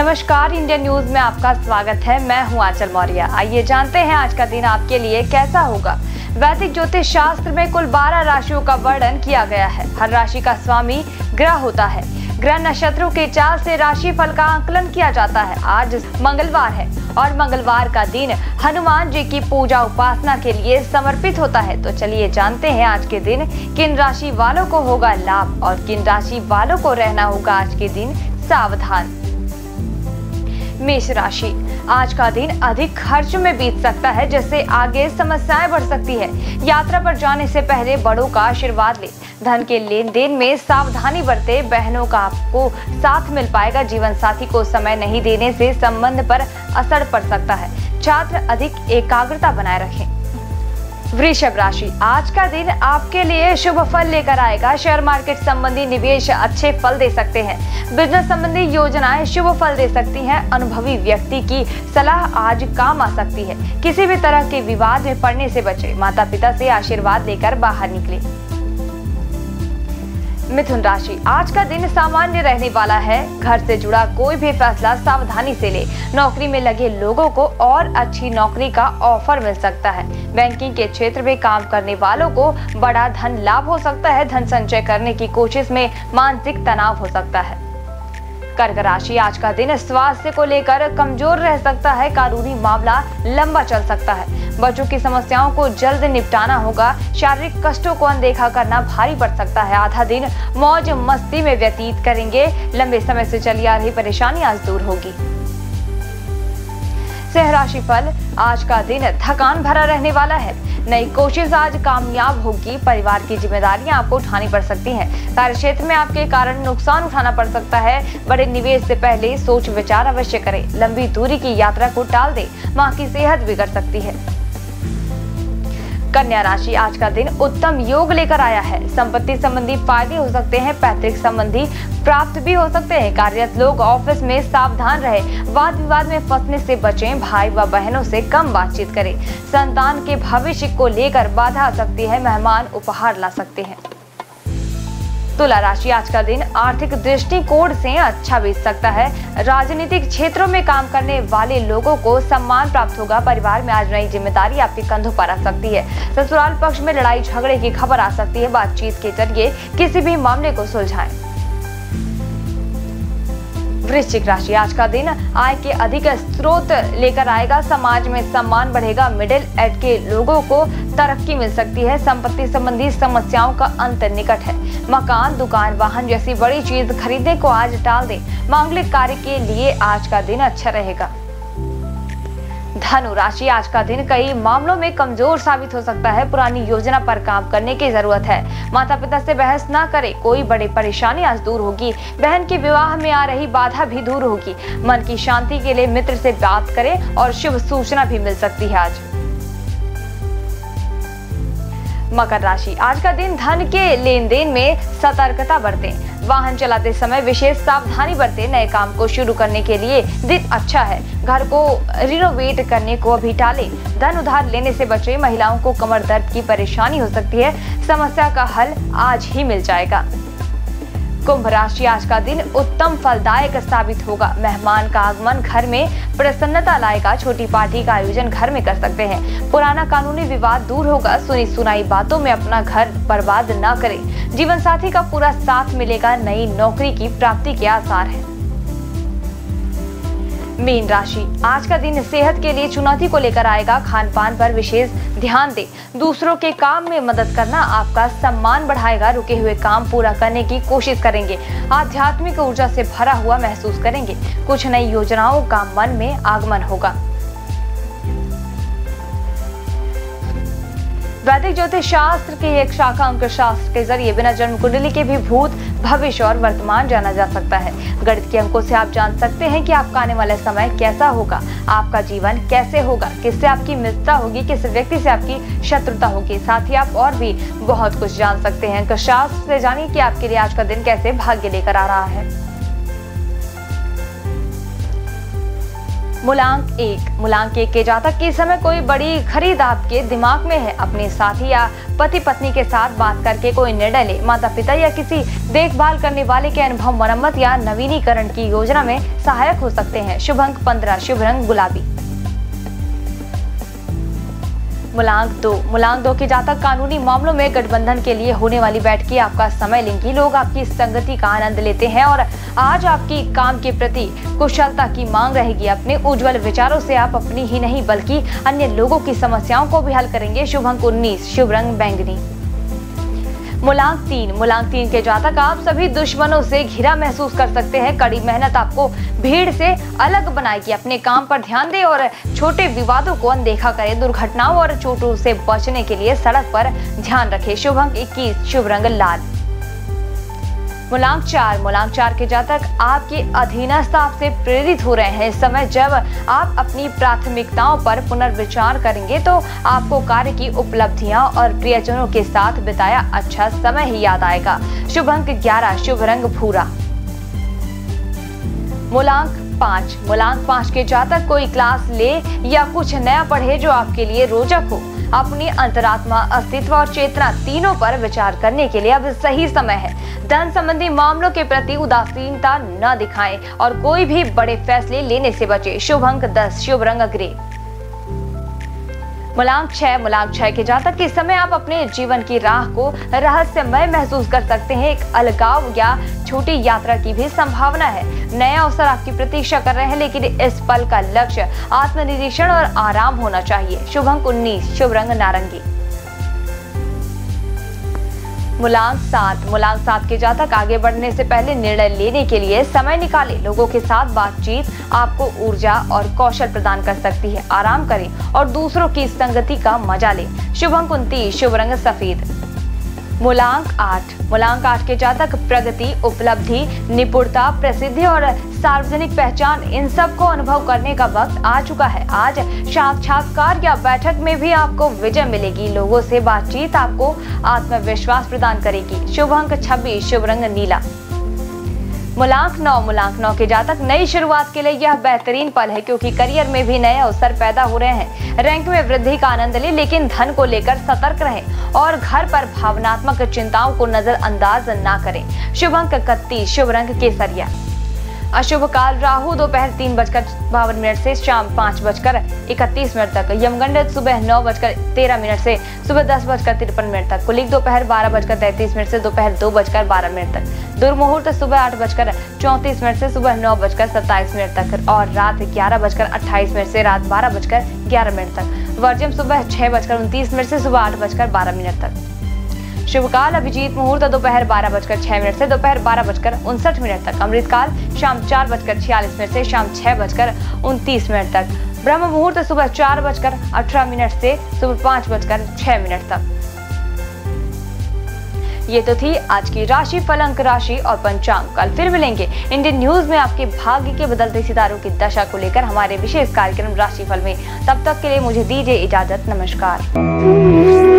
नमस्कार, India news में आपका स्वागत है। मैं हूं आंचल मौर्य। आइए जानते हैं आज का दिन आपके लिए कैसा होगा। वैदिक ज्योतिष शास्त्र में कुल 12 राशियों का वर्णन किया गया है। हर राशि का स्वामी ग्रह होता है। ग्रह नक्षत्रों के चाल से राशि फल का आकलन किया जाता है। आज मंगलवार है और मंगलवार का दिन हनुमान जी की पूजा उपासना के लिए समर्पित होता है। तो चलिए जानते हैं आज के दिन किन राशि वालों को होगा लाभ और किन राशि वालों को रहना होगा आज के दिन सावधान। मेष राशि, आज का दिन अधिक खर्च में बीत सकता है, जिससे आगे समस्याएं बढ़ सकती है। यात्रा पर जाने से पहले बड़ों का आशीर्वाद ले। धन के लेन देन में सावधानी बरते। बहनों का आपको साथ मिल पाएगा। जीवन साथी को समय नहीं देने से संबंध पर असर पड़ सकता है। छात्र अधिक एकाग्रता बनाए रखें। वृषभ राशि, आज का दिन आपके लिए शुभ फल लेकर आएगा। शेयर मार्केट संबंधी निवेश अच्छे फल दे सकते हैं। बिजनेस संबंधी योजनाएं शुभ फल दे सकती हैं। अनुभवी व्यक्ति की सलाह आज काम आ सकती है। किसी भी तरह के विवाद में पड़ने से बचे। माता पिता से आशीर्वाद लेकर बाहर निकले। मिथुन राशि, आज का दिन सामान्य रहने वाला है। घर से जुड़ा कोई भी फैसला सावधानी से ले। नौकरी में लगे लोगों को और अच्छी नौकरी का ऑफर मिल सकता है। बैंकिंग के क्षेत्र में काम करने वालों को बड़ा धन लाभ हो सकता है। धन संचय करने की कोशिश में मानसिक तनाव हो सकता है। कर्क राशि, आज का दिन स्वास्थ्य को लेकर कमजोर रह सकता है। कानूनी मामला लंबा चल सकता है। बच्चों की समस्याओं को जल्द निपटाना होगा। शारीरिक कष्टों को अनदेखा करना भारी पड़ सकता है। आधा दिन मौज मस्ती में व्यतीत करेंगे। लंबे समय से चली आ रही परेशानी आज दूर होगी। सिंह राशि फल, आज का दिन थकान भरा रहने वाला है। नई कोशिश आज कामयाब होगी। परिवार की जिम्मेदारियां आपको उठानी पड़ सकती हैं। कार्य क्षेत्र में आपके कारण नुकसान उठाना पड़ सकता है। बड़े निवेश से पहले सोच विचार अवश्य करें। लंबी दूरी की यात्रा को टाल दें। मां की सेहत बिगड़ सकती है। कन्या राशि, आज का दिन उत्तम योग लेकर आया है। संपत्ति संबंधी फायदे हो सकते हैं। पैतृक संबंधी प्राप्त भी हो सकते हैं। कार्यरत लोग ऑफिस में सावधान रहे। वाद विवाद में फंसने से बचें। भाई व बहनों से कम बातचीत करें। संतान के भविष्य को लेकर बाधा आ सकती है। मेहमान उपहार ला सकते हैं। तुला राशि, आज का दिन आर्थिक दृष्टिकोण से अच्छा बीत सकता है। राजनीतिक क्षेत्रों में काम करने वाले लोगों को सम्मान प्राप्त होगा। परिवार में आज नई जिम्मेदारी आपके कंधों पर आ सकती है। ससुराल पक्ष में लड़ाई झगड़े की खबर आ सकती है। बातचीत के जरिए किसी भी मामले को सुलझाएं। वृश्चिक राशि, आज का दिन आय के अधिक स्रोत लेकर आएगा। समाज में सम्मान बढ़ेगा। मिडिल एज के लोगों को तरक्की मिल सकती है। संपत्ति संबंधी समस्याओं का अंत निकट है। मकान, दुकान, वाहन जैसी बड़ी चीज खरीदने को आज टाल दें। मांगलिक कार्य के लिए आज का दिन अच्छा रहेगा। धनु राशि, आज का दिन कई मामलों में कमजोर साबित हो सकता है। पुरानी योजना पर काम करने की जरूरत है। माता पिता से बहस ना करें। कोई बड़ी परेशानी आज दूर होगी। बहन के विवाह में आ रही बाधा भी दूर होगी। मन की शांति के लिए मित्र से बात करें और शुभ सूचना भी मिल सकती है आज। मकर राशि, आज का दिन धन के लेन देन में सतर्कता बरतें। वाहन चलाते समय विशेष सावधानी बरतें। नए काम को शुरू करने के लिए दिन अच्छा है। घर को रिनोवेट करने को अभी टालें। धन उधार लेने से बचें। महिलाओं को कमर दर्द की परेशानी हो सकती है। समस्या का हल आज ही मिल जाएगा। कुंभ राशि, आज का दिन उत्तम फलदायक साबित होगा। मेहमान का आगमन घर में प्रसन्नता लाएगा। छोटी पार्टी का आयोजन घर में कर सकते हैं। पुराना कानूनी विवाद दूर होगा। सुनी सुनाई बातों में अपना घर बर्बाद ना करें। जीवन साथी का पूरा साथ मिलेगा। नई नौकरी की प्राप्ति के आसार हैं। मीन राशि, आज का दिन सेहत के लिए चुनौती को लेकर आएगा। खान पान पर विशेष ध्यान दें। दूसरों के काम में मदद करना आपका सम्मान बढ़ाएगा। रुके हुए काम पूरा करने की कोशिश करेंगे। आध्यात्मिक ऊर्जा से भरा हुआ महसूस करेंगे। कुछ नई योजनाओं का मन में आगमन होगा। वैदिक ज्योतिष शास्त्र की एक शाखा अंक शास्त्र के जरिए बिना जन्म कुंडली के भी भूत, भविष्य और वर्तमान जाना जा सकता है। गणित के अंकों से आप जान सकते हैं कि आपका आने वाला समय कैसा होगा। आपका जीवन कैसे होगा। किससे आपकी मित्रता होगी। किस व्यक्ति से आपकी शत्रुता होगी। साथ ही आप और भी बहुत कुछ जान सकते हैं। अंक शास्त्र से जानिए कि आपके लिए आज का दिन कैसे भाग्य लेकर आ रहा है। मूलांक 1। मूलांक 1 के जातक के समय कोई बड़ी खरीद आपके दिमाग में है। अपने साथी या पति पत्नी के साथ बात करके कोई निर्णय ले। माता पिता या किसी देखभाल करने वाले के अनुभव मरम्मत या नवीनीकरण की योजना में सहायक हो सकते हैं। शुभ अंक 15, शुभ रंग गुलाबी। मूलांक 2। मूलांक 2 के जातक कानूनी मामलों में गठबंधन के लिए होने वाली बैठकें आपका समय लेंगी। लोग आपकी संगति का आनंद लेते हैं और आज आपकी काम के प्रति कुशलता की मांग रहेगी। अपने उज्जवल विचारों से आप अपनी ही नहीं बल्कि अन्य लोगों की समस्याओं को भी हल करेंगे। शुभ अंक 19, शुभ रंग बैंगनी। मूलांक 3। मूलांक 3 के जातक आप सभी दुश्मनों से घिरा महसूस कर सकते हैं। कड़ी मेहनत आपको भीड़ से अलग बनाएगी। अपने काम पर ध्यान दें और छोटे विवादों को अनदेखा करें। दुर्घटनाओं और चोटों से बचने के लिए सड़क पर ध्यान रखें। शुभ अंक 21, शुभ रंग लाल। मूलांक 4। मूलांक 4 के जातक आपके अधीनस्थ आपसे प्रेरित हो रहे हैं। इस समय जब आप अपनी प्राथमिकताओं पर पुनर्विचार करेंगे तो आपको कार्य की उपलब्धियां और प्रियजनों के साथ बिताया अच्छा समय ही याद आएगा। शुभ अंक 11, शुभ रंग भूरा। मूलांक 5। मूलांक 5 के जातक कोई क्लास ले या कुछ नया पढ़े जो आपके लिए रोचक हो। अपनी अंतरात्मा, अस्तित्व और चेतना तीनों पर विचार करने के लिए अब सही समय है। धन संबंधी मामलों के प्रति उदासीनता न दिखाएं और कोई भी बड़े फैसले लेने से बचें। शुभ अंक 10, शुभ रंग ग्रे। मूलांक 6। मूलांक 6 के जातक के समय आप अपने जीवन की राह को रहस्यमय महसूस कर सकते हैं। एक अलगाव या छोटी यात्रा की भी संभावना है। नए अवसर आपकी प्रतीक्षा कर रहे हैं, लेकिन इस पल का लक्ष्य आत्मनिरीक्षण और आराम होना चाहिए। शुभ अंक 19, शुभ रंग नारंगी। मूलांक 7। मूलांक 7 के जातक आगे बढ़ने से पहले निर्णय लेने के लिए समय निकालें। लोगों के साथ बातचीत आपको ऊर्जा और कौशल प्रदान कर सकती है। आराम करें और दूसरों की संगति का मजा लें। शुभ अंक 29, शुभ रंग सफेद। मूलांक 8। मूलांक 8 के जातक प्रगति, उपलब्धि, निपुणता, प्रसिद्धि और सार्वजनिक पहचान, इन सब को अनुभव करने का वक्त आ चुका है। आज साक्षात्कार या बैठक में भी आपको विजय मिलेगी। लोगों से बातचीत आपको आत्मविश्वास प्रदान करेगी। शुभ अंक 26, शुभ रंग नीला। मूलांक 9। मूलांक 9 के जातक नई शुरुआत के लिए यह बेहतरीन पल है, क्योंकि करियर में भी नए अवसर पैदा हो रहे हैं। रैंक में वृद्धि का आनंद लें, लेकिन धन को लेकर सतर्क रहें और घर पर भावनात्मक चिंताओं को नजरअंदाज न करें। शुभ अंक 31, शुभ रंग केसरिया। अशुभ काल राहु दोपहर 3:52 से शाम 5:31 तक। यमगंड सुबह 9:13 से सुबह 10:53 तक। कुलिक दोपहर 12:33 से दोपहर 2:12 तक। दुर्मुहूर्त सुबह 8:34 से सुबह 9:27 तक और रात 11:28 से रात 12:11 तक। वर्जम सुबह 6:29 से सुबह 8:12 तक। शुभ काल अभिजीत मुहूर्त दोपहर 12:06 से दोपहर 12:59 तक। अमृतकाल शाम 4:46 से शाम 6:29 तक। ब्रह्म मुहूर्त सुबह 4:18 से सुबह 5:06 तक। ये तो थी आज की राशि फल, अंक राशि और पंचांग। कल फिर मिलेंगे इंडियन न्यूज में आपके भाग्य के बदलते सितारों की दशा को लेकर हमारे विशेष कार्यक्रम राशिफल में। तब तक के लिए मुझे दीजिए इजाजत। नमस्कार।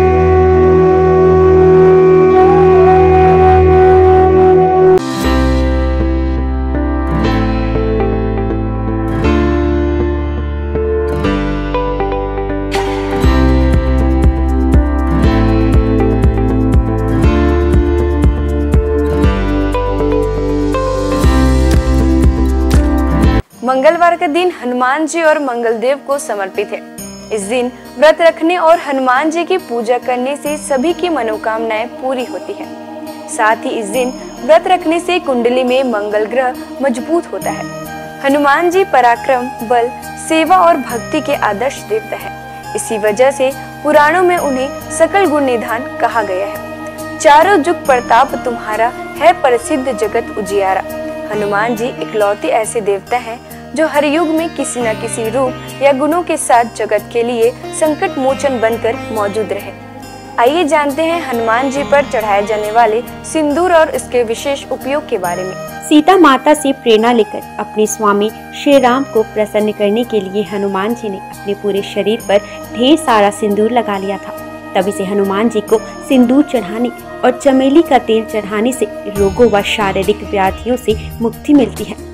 मंगलवार का दिन हनुमान जी और मंगलदेव को समर्पित है। इस दिन व्रत रखने और हनुमान जी की पूजा करने से सभी की मनोकामनाएं पूरी होती है। साथ ही इस दिन व्रत रखने से कुंडली में मंगल ग्रह मजबूत होता है। हनुमान जी पराक्रम, बल, सेवा और भक्ति के आदर्श देवता है। इसी वजह से पुराणों में उन्हें सकल गुण निधान कहा गया है। चारों जुग प्रताप तुम्हारा है, प्रसिद्ध जगत उजियारा। हनुमान जी इकलौते ऐसे देवता हैं जो हर युग में किसी न किसी रूप या गुणों के साथ जगत के लिए संकट मोचन बनकर मौजूद रहे। आइए जानते हैं हनुमान जी पर चढ़ाए जाने वाले सिंदूर और इसके विशेष उपयोग के बारे में। सीता माता से प्रेरणा लेकर अपने स्वामी श्री राम को प्रसन्न करने के लिए हनुमान जी ने अपने पूरे शरीर पर ढेर सारा सिंदूर लगा लिया था। तभी से हनुमान जी को सिंदूर चढ़ाने और चमेली का तेल चढ़ाने से रोगों व शारीरिक व्याधियों से मुक्ति मिलती है।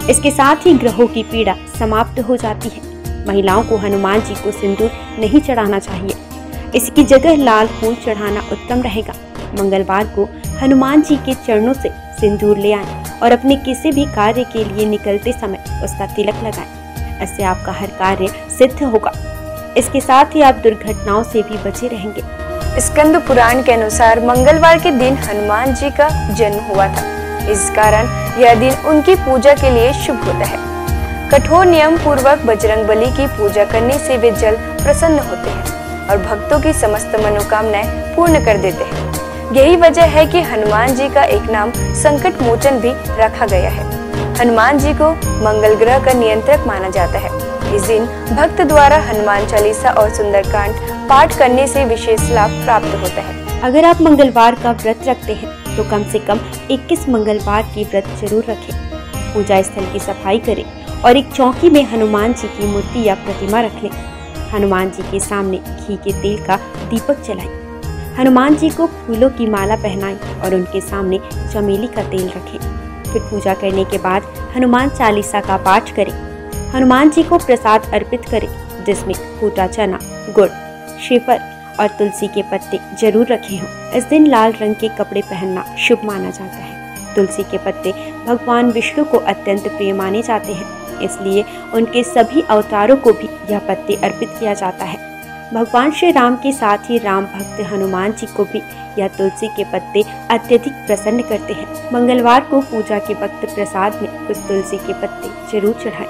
इसके साथ ही ग्रहों की पीड़ा समाप्त हो जाती है। महिलाओं को हनुमान जी को सिंदूर नहीं चढ़ाना चाहिए, इसकी जगह लाल फूल चढ़ाना उत्तम रहेगा। मंगलवार को हनुमान जी के चरणों से सिंदूर ले आएं और अपने किसी भी कार्य के लिए निकलते समय उसका तिलक लगाएं। इससे आपका हर कार्य सिद्ध होगा। इसके साथ ही आप दुर्घटनाओं से भी बचे रहेंगे। स्कंद पुराण के अनुसार मंगलवार के दिन हनुमान जी का जन्म हुआ था। इस कारण यह दिन उनकी पूजा के लिए शुभ होता है। कठोर नियम पूर्वक बजरंगबली की पूजा करने से वे जल्द प्रसन्न होते हैं और भक्तों की समस्त मनोकामनाएं पूर्ण कर देते हैं। यही वजह है कि हनुमान जी का एक नाम संकट मोचन भी रखा गया है। हनुमान जी को मंगल ग्रह का नियंत्रक माना जाता है। इस दिन भक्त द्वारा हनुमान चालीसा और सुंदरकांड पाठ करने से विशेष लाभ प्राप्त होता है। अगर आप मंगलवार का व्रत रखते हैं तो कम से कम 21 मंगलवार की व्रत जरूर रखें। पूजा स्थल की सफाई करें और एक चौकी में हनुमान जी की मूर्ति या प्रतिमा रख लें। हनुमान जी के सामने घी के तेल का दीपक जलाएं। हनुमान जी को फूलों की माला पहनाएं और उनके सामने चमेली का तेल रखें। फिर पूजा करने के बाद हनुमान चालीसा का पाठ करें। हनुमान जी को प्रसाद अर्पित करें, जिसमें फूटा चना, गुड़, श्रीफल और तुलसी के पत्ते जरूर रखे हों। इस दिन लाल रंग के कपड़े पहनना शुभ माना जाता है। तुलसी के पत्ते भगवान विष्णु को अत्यंत प्रिय माने जाते हैं, इसलिए उनके सभी अवतारों को भी यह पत्ते अर्पित किया जाता है। भगवान श्री राम के साथ ही राम भक्त हनुमान जी को भी यह तुलसी के पत्ते अत्यधिक प्रसन्न करते हैं। मंगलवार को पूजा के वक्त प्रसाद में कुछ तुलसी के पत्ते जरूर चढ़ाएं।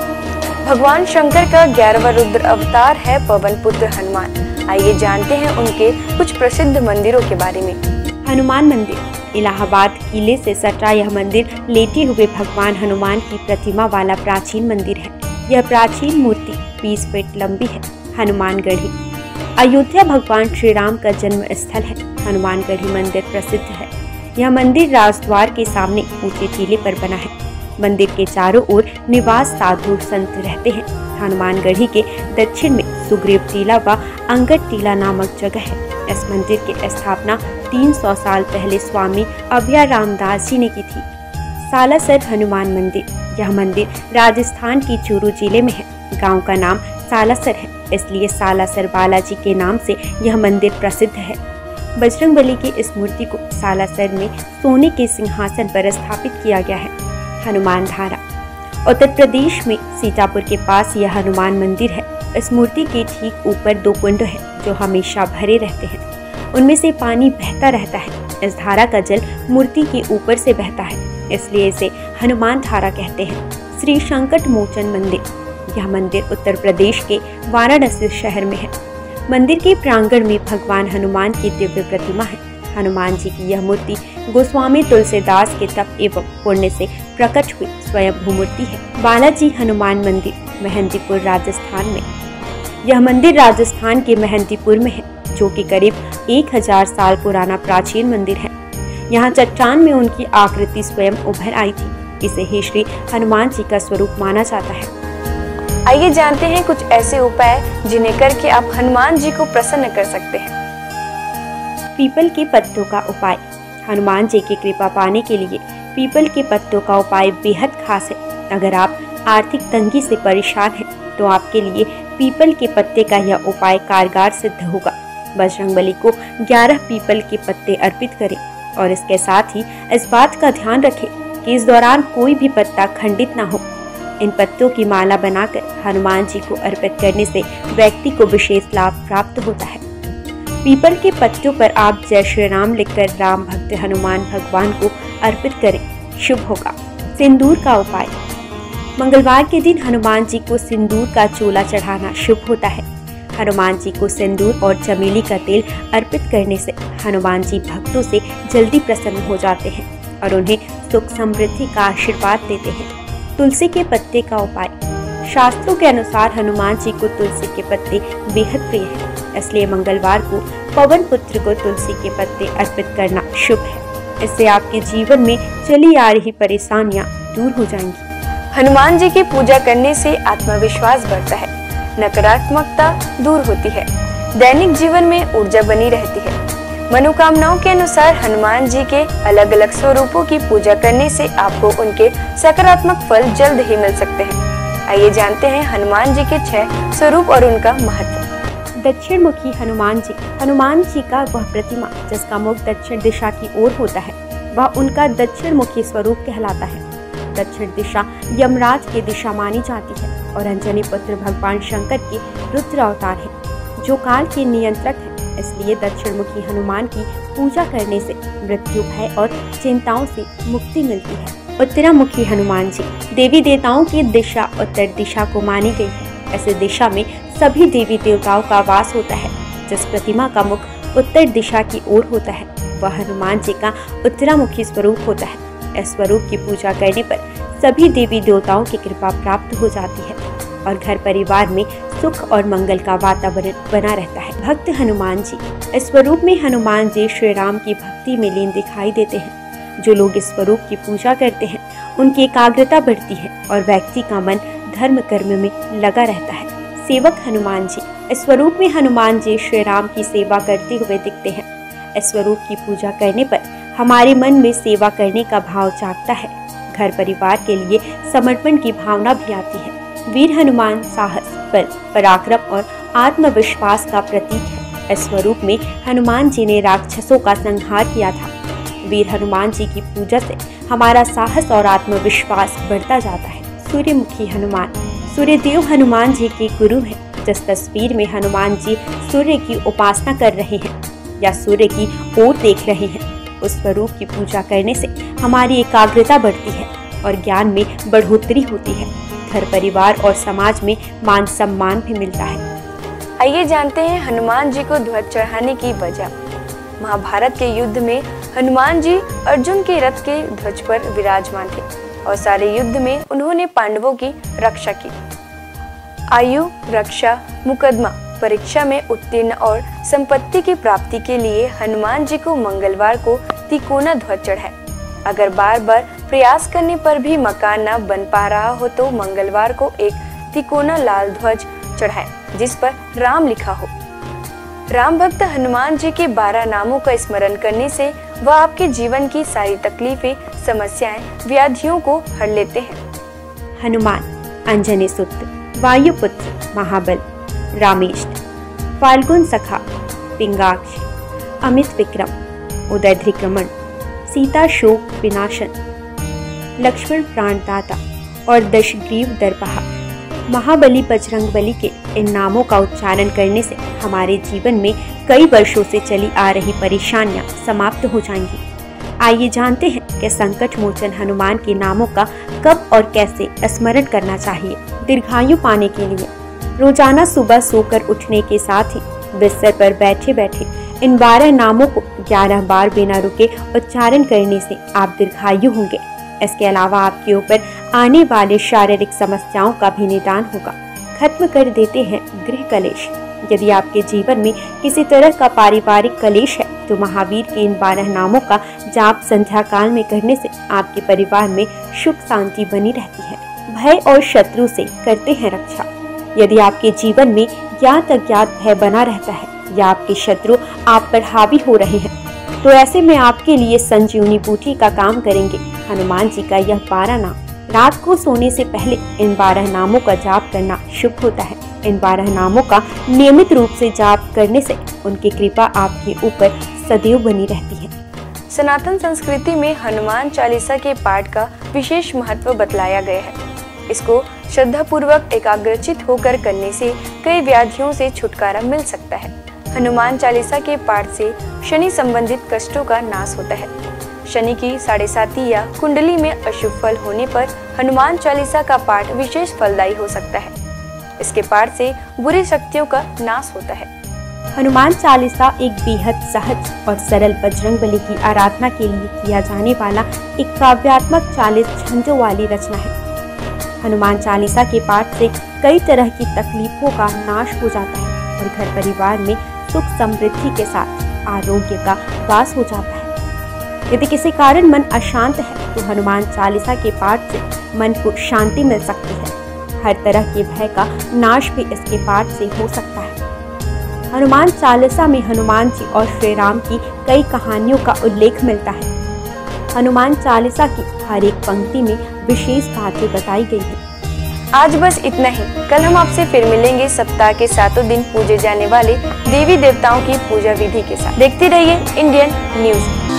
भगवान शंकर का 11वां रुद्र अवतार है पवन पुत्र हनुमान। आइए जानते हैं उनके कुछ प्रसिद्ध मंदिरों के बारे में। हनुमान मंदिर इलाहाबाद किले से सटा यह मंदिर लेटे हुए भगवान हनुमान की प्रतिमा वाला प्राचीन मंदिर है। यह प्राचीन मूर्ति 20 फीट लंबी है। हनुमानगढ़ी अयोध्या भगवान श्री राम का जन्म स्थल है। हनुमानगढ़ी मंदिर प्रसिद्ध है। यह मंदिर राजद्वार के सामने ऊंचे टीले पर बना है। मंदिर के चारों ओर निवास साधु संत रहते हैं। हनुमानगढ़ी के दक्षिण में सुग्रीव टीला व अंगद टीला नामक जगह है। इस मंदिर की स्थापना 300 साल पहले स्वामी अभय रामदास जी ने की थी। सालासर हनुमान मंदिर यह मंदिर राजस्थान की चूरू जिले में है। गांव का नाम सालासर है, इसलिए सालासर बालाजी के नाम से यह मंदिर प्रसिद्ध है। बजरंगबली की इस मूर्ति को सालासर में सोने के सिंहासन पर स्थापित किया गया है। हनुमान धारा उत्तर प्रदेश में सीतापुर के पास यह हनुमान मंदिर है। इस मूर्ति के ठीक ऊपर 2 कुंड है जो हमेशा भरे रहते हैं। उनमें से पानी बहता रहता है। इस धारा का जल मूर्ति के ऊपर से बहता है, इसलिए इसे हनुमान धारा कहते हैं। श्री संकट मोचन मंदिर यह मंदिर उत्तर प्रदेश के वाराणसी शहर में है। मंदिर के प्रांगण में भगवान हनुमान की दिव्य प्रतिमा है। हनुमान जी की यह मूर्ति गोस्वामी तुलसीदास के तप एवं पुण्य से प्रकट हुई स्वयं मूर्ति है। बालाजी हनुमान मंदिर मेहंदीपुर राजस्थान में यह मंदिर राजस्थान के मेहंदीपुर में है, जो कि करीब 1000 साल पुराना प्राचीन मंदिर है। यहाँ चट्टान में उनकी आकृति स्वयं उभर आई थी। इसे ही श्री हनुमान जी का स्वरूप माना जाता है। आइए जानते हैं कुछ ऐसे उपाय जिन्हें करके आप हनुमान जी को प्रसन्न कर सकते हैं। पीपल के पत्तों का उपाय। हनुमान जी की कृपा पाने के लिए पीपल के पत्तों का उपाय बेहद खास है। अगर आप आर्थिक तंगी से परेशान हैं तो आपके लिए पीपल के पत्ते का यह उपाय कारगर सिद्ध होगा। बजरंगबली को 11 पीपल के पत्ते अर्पित करें और इसके साथ ही इस बात का ध्यान रखें कि इस दौरान कोई भी पत्ता खंडित ना हो। इन पत्तों की माला बनाकर हनुमान जी को अर्पित करने से व्यक्ति को विशेष लाभ प्राप्त होता है। पीपल के पत्तों पर आप जय श्री राम लिखकर राम भक्त हनुमान भगवान को अर्पित करें, शुभ होगा। सिंदूर का उपाय। मंगलवार के दिन हनुमान जी को सिंदूर का चोला चढ़ाना शुभ होता है। हनुमान जी को सिंदूर और चमेली का तेल अर्पित करने से हनुमान जी भक्तों से जल्दी प्रसन्न हो जाते हैं और उन्हें सुख समृद्धि का आशीर्वाद देते हैं। तुलसी के पत्ते का उपाय। शास्त्रों के अनुसार हनुमान जी को तुलसी के पत्ते बेहद प्रिय हैं, इसलिए मंगलवार को पवन पुत्र को तुलसी के पत्ते अर्पित करना शुभ है। इससे आपके जीवन में चली आ रही परेशानियां दूर हो जाएंगी। हनुमान जी की पूजा करने से आत्मविश्वास बढ़ता है, नकारात्मकता दूर होती है, दैनिक जीवन में ऊर्जा बनी रहती है। मनोकामनाओं के अनुसार हनुमान जी के अलग अलग स्वरूपों की पूजा करने से आपको उनके सकारात्मक फल जल्द ही मिल सकते हैं। आइए जानते हैं हनुमान जी के 6 स्वरूप और उनका महत्व। दक्षिण मुखी हनुमान जी का वह प्रतिमा जिसका मुख दक्षिण दिशा की ओर होता है, वह उनका दक्षिण मुखी स्वरूप कहलाता है। दक्षिण दिशा यमराज की दिशा मानी जाती है और अंजनी पुत्र भगवान शंकर के रुद्र अवतार है, जो काल के नियंत्रक है। इसलिए दक्षिण मुखी हनुमान की पूजा करने से मृत्यु, भय और चिंताओं से मुक्ति मिलती है। उत्तरामुखी हनुमान जी देवी देवताओं की दिशा उत्तर दिशा को मानी गई है। ऐसे दिशा में सभी देवी देवताओं का वास होता है। जिस प्रतिमा का मुख उत्तर दिशा की ओर होता है, वह हनुमान जी का उत्तरामुखी स्वरूप होता है। इस स्वरूप की पूजा करने पर सभी देवी देवताओं की कृपा प्राप्त हो जाती है और घर परिवार में सुख और मंगल का वातावरण बना रहता है। भक्त हनुमान जी, इस स्वरूप में हनुमान जी श्री राम की भक्ति में लीन दिखाई देते हैं। जो लोग इस स्वरूप की पूजा करते हैं, उनकी एकाग्रता बढ़ती है और व्यक्ति का मन धर्म कर्म में लगा रहता है। सेवक हनुमान जी, इस स्वरूप में हनुमान जी श्री राम की सेवा करते हुए दिखते हैं। इस स्वरूप की पूजा करने पर हमारे मन में सेवा करने का भाव जागता है। घर परिवार के लिए समर्पण की भावना भी आती है। वीर हनुमान साहस, बल, पराक्रम और आत्मविश्वास का प्रतीक है। इस स्वरूप में हनुमान जी ने राक्षसों का संहार किया था। वीर हनुमान जी की पूजा से हमारा साहस और आत्मविश्वास बढ़ता जाता है। सूर्यमुखी हनुमान, सूर्यदेव हनुमान जी के गुरु हैं। जिस तस्वीर में हनुमान जी सूर्य की उपासना कर रहे हैं या सूर्य की ओर देख रहे हैं, उस स्वरूप की पूजा करने से हमारी एकाग्रता बढ़ती है और ज्ञान में बढ़ोतरी होती है। घर परिवार और समाज में मान सम्मान भी मिलता है। आइए जानते हैं हनुमान जी को ध्वज चढ़ाने की वजह। महाभारत के युद्ध में हनुमान जी अर्जुन के रथ के ध्वज पर विराजमान थे और सारे युद्ध में उन्होंने पांडवों की रक्षा की। आयु, रक्षा, मुकदमा, परीक्षा में उत्तीर्ण और संपत्ति की प्राप्ति के लिए हनुमान जी को मंगलवार को तिकोना ध्वज चढ़ाए। अगर बार बार प्रयास करने पर भी मकान न बन पा रहा हो तो मंगलवार को एक तिकोना लाल ध्वज चढ़ाए जिस पर राम लिखा हो। राम भक्त हनुमान जी के 12 नामों का स्मरण करने से वह आपके जीवन की सारी तकलीफें, समस्याएं, व्याधियों को हर लेते हैं। हनुमान, अंजनी सुत, वायुपुत्र, महाबल, रामेष्ट, फाल्गुन सखा, पिंगाक्ष, अमित विक्रम, उदयध्रिक्रमण, सीता शोक विनाशन, लक्ष्मण प्राणदाता और दशग्रीव दर्पहा। महाबली बजरंगबली के इन नामों का उच्चारण करने से हमारे जीवन में कई वर्षों से चली आ रही परेशानियां समाप्त हो जाएंगी। आइए जानते हैं कि संकट मोचन हनुमान के नामों का कब और कैसे स्मरण करना चाहिए। दीर्घायु पाने के लिए रोजाना सुबह सोकर उठने के साथ ही बिस्तर पर बैठे बैठे इन 12 नामों को 11 बार बिना रुके उच्चारण करने से आप दीर्घायु होंगे। इसके अलावा आपके ऊपर आने वाले शारीरिक समस्याओं का भी निदान होगा। खत्म कर देते हैं गृह कलेश। यदि आपके जीवन में किसी तरह का पारिवारिक कलेश है तो महावीर के इन 12 नामों का जाप संध्या काल में करने से आपके परिवार में सुख शांति बनी रहती है। भय और शत्रु से करते हैं रक्षा। यदि आपके जीवन में ज्ञात अज्ञात भय बना रहता है या आपके शत्रु आप पर हावी हो रहे हैं तो ऐसे में आपके लिए संजीवनी बूटी का काम करेंगे। हनुमान जी का यह 12 नाम रात को सोने से पहले इन 12 नामों का जाप करना शुभ होता है। इन 12 नामों का नियमित रूप से जाप करने से उनकी कृपा आपके ऊपर सदैव बनी रहती है। सनातन संस्कृति में हनुमान चालीसा के पाठ का विशेष महत्व बतलाया गया है। इसको श्रद्धा पूर्वक एकाग्रचित होकर करने से कई व्याधियों से छुटकारा मिल सकता है। हनुमान चालीसा के पाठ से शनि संबंधित कष्टों का नाश होता है। शनि की 7.5 या कुंडली में अशुभ फल होने पर हनुमान चालीसा का पाठ विशेष फलदायी हो सकता है। इसके पाठ से बुरी शक्तियों का नाश होता है। हनुमान चालीसा एक बेहद सहज और सरल बजरंगबली की आराधना के लिए किया जाने वाला एक काव्यात्मक 40 छंदों वाली रचना है। हनुमान चालीसा के पाठ से कई तरह की तकलीफों का नाश हो जाता है और घर परिवार में सुख समृद्धि के साथ आरोग्य का वास हो जाता है। यदि किसी कारण मन अशांत है तो हनुमान चालीसा के पाठ से मन को शांति मिल सकती है। हर तरह के भय का नाश भी इसके पाठ से हो सकता है। हनुमान चालीसा में हनुमान जी और श्री राम की कई कहानियों का उल्लेख मिलता है। हनुमान चालीसा की हर एक पंक्ति में विशेष बातें बताई गई हैं। आज बस इतना ही। कल हम आपसे फिर मिलेंगे सप्ताह के 7 दिन पूजे जाने वाले देवी देवताओं की पूजा विधि के साथ। देखते रहिए इंडियन न्यूज़।